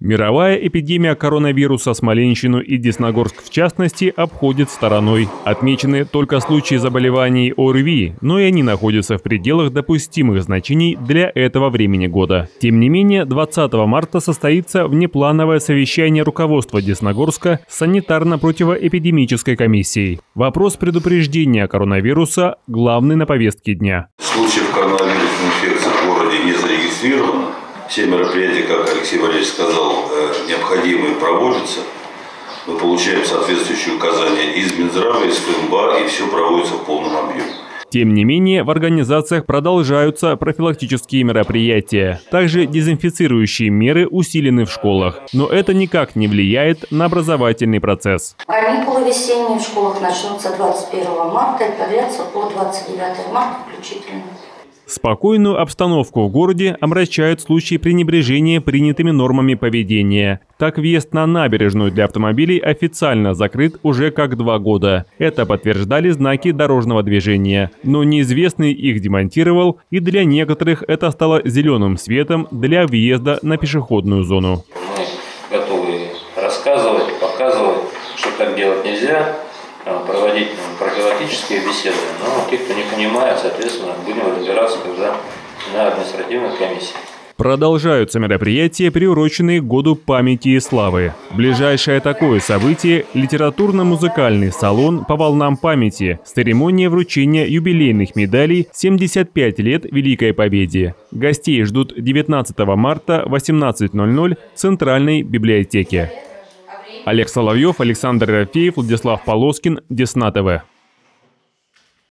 Мировая эпидемия коронавируса Смоленщину и Десногорск в частности обходит стороной. Отмечены только случаи заболеваний ОРВИ, но и они находятся в пределах допустимых значений для этого времени года. Тем не менее, 20 марта состоится внеплановое совещание руководства Десногорска с санитарно-противоэпидемической комиссией. Вопрос предупреждения коронавируса главный на повестке дня. Случаев коронавирусной инфекции в городе не зарегистрировано. Все мероприятия, как Алексей Валерьевич сказал, необходимые проводятся. Мы получаем соответствующие указания из Минздрава, из ФМБА, и все проводится в полном объеме. Тем не менее, в организациях продолжаются профилактические мероприятия. Также дезинфицирующие меры усилены в школах. Но это никак не влияет на образовательный процесс. Каникулы весенние в школах начнутся 21 марта и продлятся по 29 марта включительно. Спокойную обстановку в городе омрачают случаи пренебрежения принятыми нормами поведения. Так, въезд на набережную для автомобилей официально закрыт уже как 2 года. Это подтверждали знаки дорожного движения. Но неизвестный их демонтировал, и для некоторых это стало зеленым светом для въезда на пешеходную зону. Мы готовы рассказывать, показывать, что так делать нельзя, проводить профилактические беседы, но те, кто не понимает, соответственно, будем разбираться когда на административной комиссии. Продолжаются мероприятия, приуроченные к Году памяти и славы. Ближайшее такое событие – литературно-музыкальный салон «По волнам памяти» с церемонией вручения юбилейных медалей «75 лет Великой Победе». Гостей ждут 19 марта в 18:00 в Центральной библиотеке. Олег Соловьев, Александр Ерофеев, Владислав Полоскин, Десна ТВ.